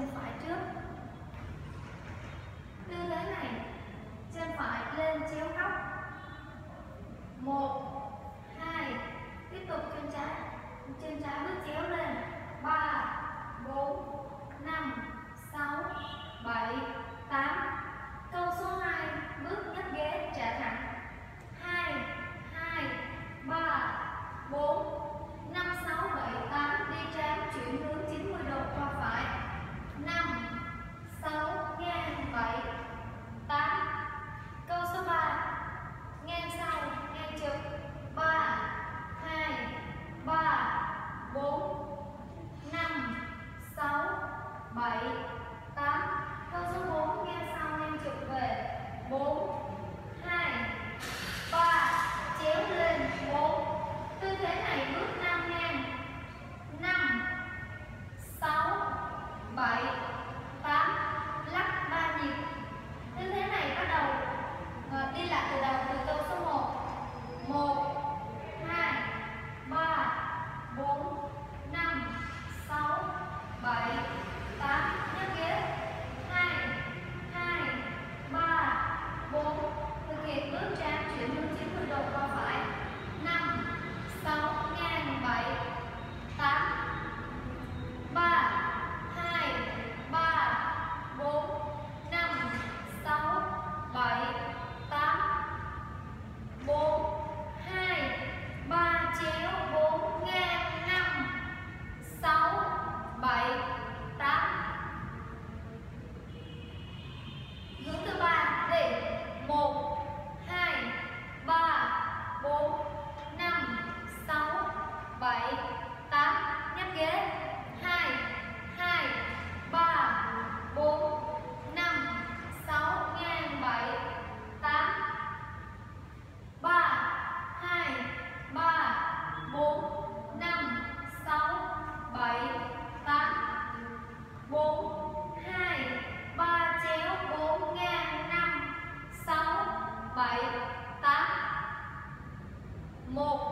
chân phải trước. Tư thế này, chân phải lên chéo góc. 1, 2, tiếp tục chân trái bước chéo lên. 3, 4, 5, 6, 7, 8. Câu số 2, bước nhấc ghế trả thẳng. 2, 2, 3, 4, 5, 6, 7, 8. Đi trán chuyển hướng 90 độ qua phải. 5, 6, ngang 7, 8. Câu số 3, ngang sau, ngang trực. 3, 2, 3, 4, 5, 6, 7, 8. Câu số 4, ngang sau, ngang trực về. 4, 2, 3, chéo lên. 4. Tư thế này bước 5 ngang. 5, 6, 7, 8. Lắc 3 nhịp. Tư thế này bắt đầu đi lại từ đầu, từ câu số 1. 1, 2, 3, 4, 5, 6, 7, 8. Nhấc ghế. 2, 2, 3, 4. Thực hiện bước trán chuyển hướng 90 độ qua phải. 5, 6, ngang 7, 8. 3, 2, 3, 4, 5, 6, 7, 8. 4, 2, 3, chéo. 4, ngang. 5, 6, 7, 8. Hướng thứ 3 để 1, 2, 3, 4, 5, 6, 7, 8. Nhấc ghế. 2, 2, 3, 4, 5, 6, ngang 7, 8. 3, 2, 3, 4, 5, 6, 7, 8. 4, 2, 3, chéo. 4, ngang. 5, 6, 7, 8. 1,